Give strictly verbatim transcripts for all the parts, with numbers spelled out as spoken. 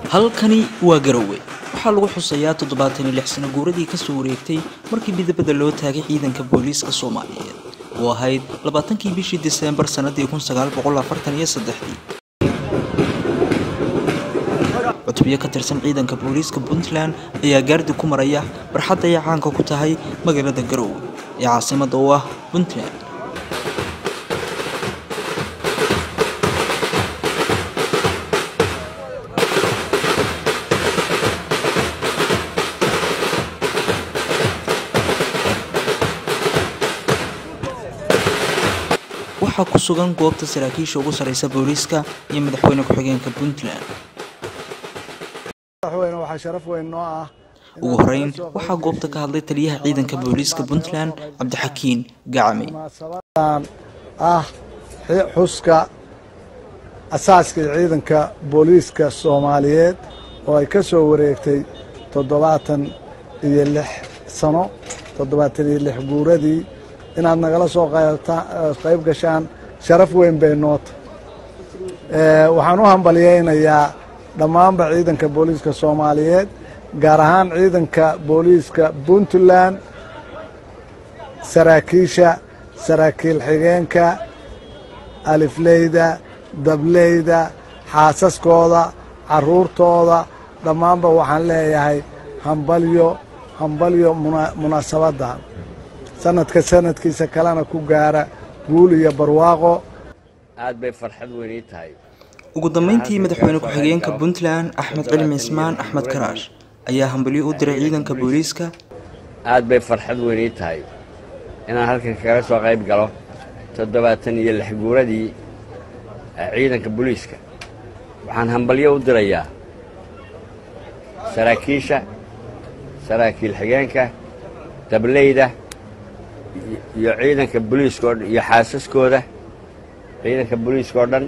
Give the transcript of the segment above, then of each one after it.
halkani waa Garowe waxaa lagu xusayaa toddobaatan iyo lix sano guuradii ka soo wareegtay markii midabada loo taagay ciidanka booliiska Soomaaliyeed oo ahayd labaatankii bishii December sanadii kun sagaal boqol afartan iyo saddex. cutubyo ka tirsan ciidanka booliiska Puntland ayaa gaardi ku maraya barxadda ay caanka ku tahay magaalada Garowe ee caasimadda u ah Puntland. waxaa ku sugan goobta saraakiisha ugu sareysa booliiska iyo madaxweyne ku-xigeenka Puntland. madaxweyne waxa sharaf weyn noo ah ugu horeyn waxaa goobta ka hadlay taliyaha ciidanka booliiska Puntland Cabdixakiin Gacmi. ah xuska asaaska ciidanka booliiska Soomaaliyeed oo ay ka soo wareegtay toddobaatan iyo lix sano toddobaatan iyo lix guuradii inaad nagala soo qayb gashaan sharaf weyn bay noota ee waxaan u hambaliyaynayaa dhammaanba ciidanka booliiska Soomaaliyeed gaar ahaan ciidanka booliiska Puntland saraakiisha saraakiil xigeenka alifleyda dableyda xaasaskooda caruurtooda dhammaanba waxaan leeyahay hambalyo hambalyo munaasabada sanadka sanadkiisa kalena ku gaara guul iyo barwaaqo aad bay farxad weyn tahay. ugu dambeyntii madaxweyne ku-xigeenka Puntland Axmed Cilmi Ismaan Axmed Karaash ayaa hambalyo u diray ciidanka booliiska. aad bay farxad weyn tahay inaan halkan kaga soo qayb galo toddobaatan iyo lix guuradii ciidanka booliiska. waxaan hambalyo u dirayaa saraakiisha saraakiil xigeenka dableyda iyo ciidanka booliiska iyo xaasaskooda ciidanka booliiska oo dhan.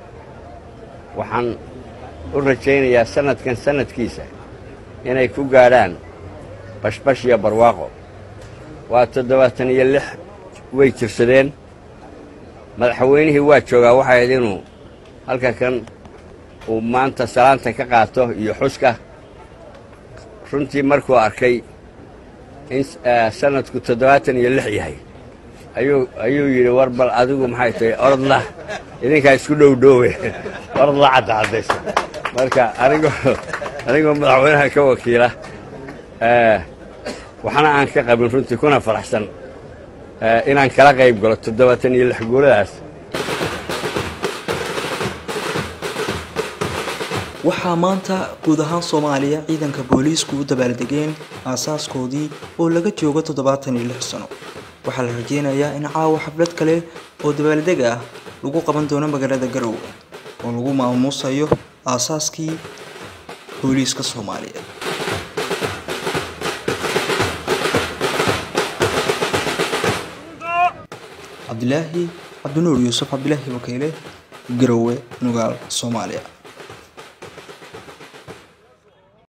waxaan u rajaynayaa sanadkan sanadkiisa inay ku gaadhaan bashbash iyo barwaaqo. waa toddobaatan iyo lix way jirsadeen. madaxweynihii waa joogaa waxay ahayd inuu halka kan uu maanta salaanta ka qaato iyo xuska. runtii markuu arkay in sanadku toddobaatan iyo lix yahay ayuu ayuu yidhi war bal adigu maxay tahay orodla idinkaa isku dhowdhoowe orodla caddaadaysa. marka anigoo anigoo madaxweynaha ka wakiila waxaana aan ka qabin runtii kuna faraxsan inaan kala qayb galo toddobaatan iyo lix guuradaas. waxaa maanta guud ahaan Soomaaliya ciidanka booliisku u dabaaldegeen aasaaskoodii oo laga joogo toddobaatan iyo lix sano. waxaa la rajeynayaa in caawa xaflad kale oo dabaaldeg ah lagu qaban doono magaalada Garowe oo lagu maamuusayo aasaaskii booliiska Soomaaliyeed. Cabdilaahi Cabdinuur Yuusuf Cabdilaahi Wakiile Garowe Nugaal Soomaaliya.